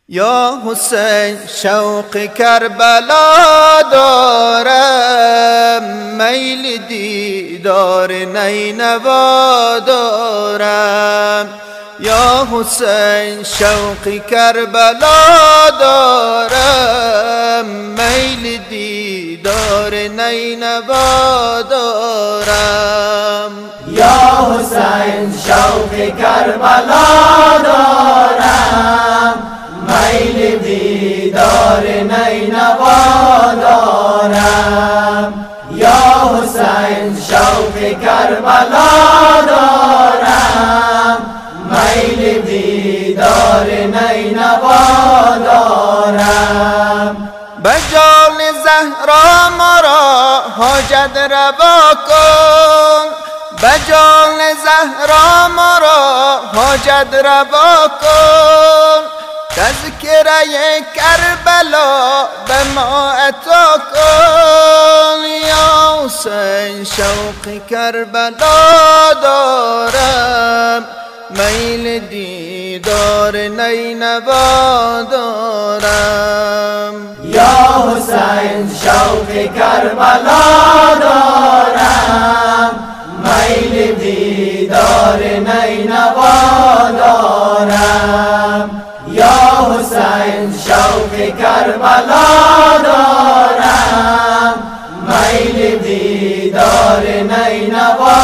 یا حسین شوق کربلا دارم، میل دیدار نینوا دارم. یا حسین شوق کربلا دارم، میل دیدار نینوا دارم. یا حسین شوق کربلا دارم، میل دیدار نینوا دارم. یا حسین شوق کربلا دارم، میل دیدار نینوا دارم. بجان زهرا مرا حاجت روا کن، بجان زهرا مرا حاجت روا کن. تذکره کربلا به ما عطا کن. یا حسین شوق کربلا دارم، میل دیدار نینوا دارم. یا حسین شوق کربلا دارم، میل دیدار نینوا دارم. یا حسین شوق کربلا دارم، میل دیدار نینوا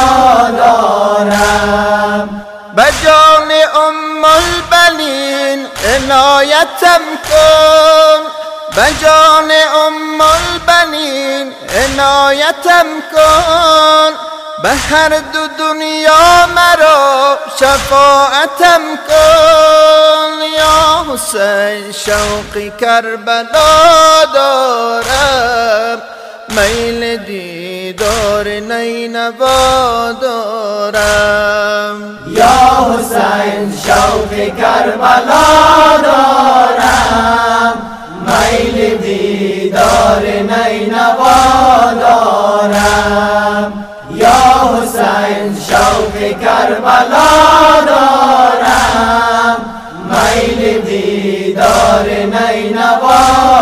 دارم. بجان ام البنین عنایتم کن، بجان ام البنین عنایتم کن. به هر دو دنیا مرا شفاعتم کن. یا حسین شوق کربلا دارم، میل دیدار نینوا دارم. یا حسین شوق کربلا دارم، میل دیدار نینوا دارم. یا حسین شوق کربلا دارم، میل دیدار نینوا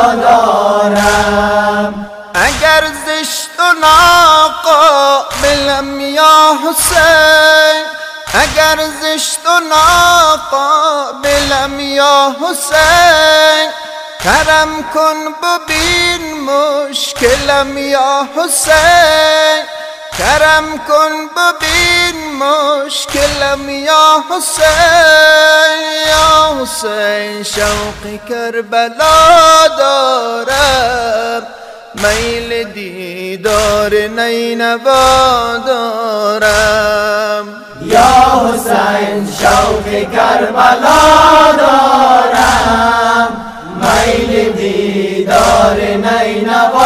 دارم. اگر زشت و ناقابلم یا حسین، اگر زشت و ناقابلم یا حسین. کرم کن ببین مشکلم یا حسین، کرم کن ببین مشکلم یا حسین. یا حسین شوق کربلا دارم، میل دیدار نینوا دارم. یا حسین شوق کربلا دارم، میل دیدار نینوا